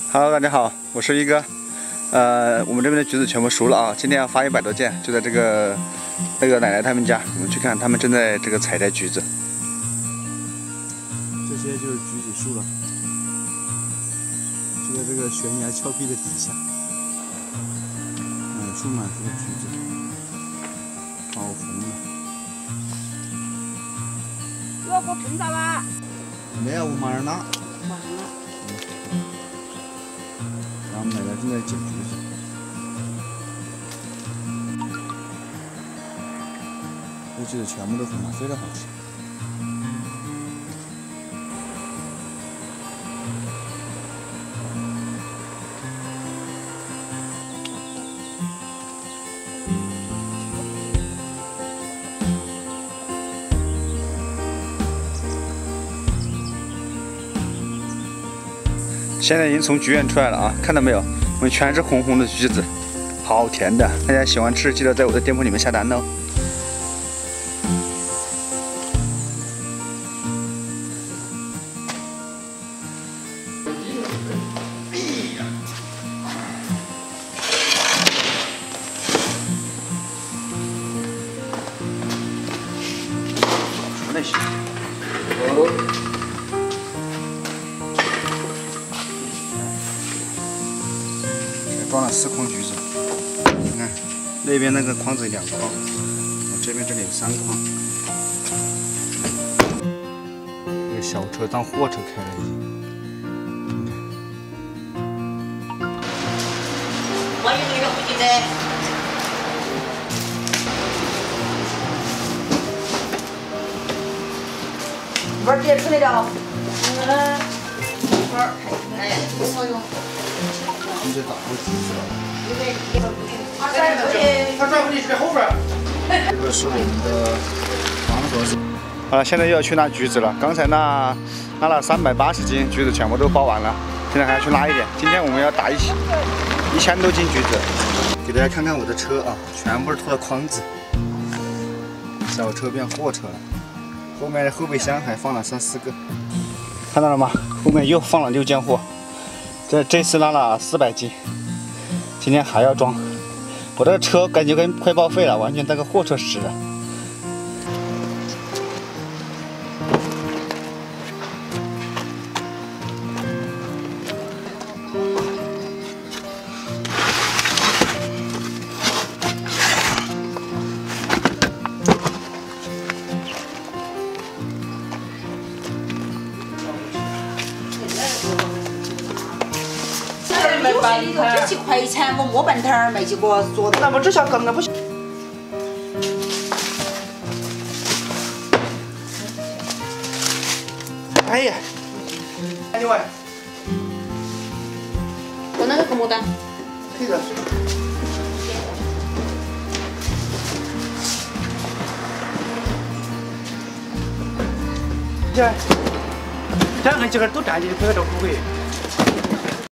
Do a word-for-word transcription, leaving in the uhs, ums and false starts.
Hello， 大家好，我是一哥。呃，我们这边的橘子全部熟了啊，今天要发一百多件，就在这个那个奶奶他们家，我们去看，他们正在这个采摘橘子。 这些就是橘子树了，就在这个悬崖峭壁的底下，嗯，树满树的橘子，好红啊！ 要给我喷啥吧？ 没有，我马上拿。 马上拿。 然后奶奶正在捡橘子。这橘子全部都很好，非常好吃。 现在已经从菊园出来了啊，看到没有？我们全是红红的橘子，好甜的！大家喜欢吃，记得在我的店铺里面下单哦。那行。哦。 装了四筐橘子，你看那边那个筐子两筐，我这边这里有三筐。这个小车当货车开了已经。 我有那个不记得。一会儿直接处理掉。嗯。一会儿开，哎，不好用。 你这打过橘子了？ 他转出去， 他转回去是在后边。 这个是我们的黄河水。 好了，现在又要去拿橘子了。刚才那拿了三百八十斤橘子，全部都包完了。现在还要去拉一点。今天我们要打一起一千多斤橘子。给大家看看我的车啊，全部是拖的筐子，小车变货车了。后面的后备箱还放了三四个，看到了吗？后面又放了六件货。 这这次拉了四百斤，今天还要装。我这个车感觉跟快报废了，完全当个货车使的。 有些里头只去快餐，我摸半摊儿没去给我做的。 那不只小羹，那不行。哎呀，另外， 我那个可没得。 这个。这，这俺几个都站起，这个都不会。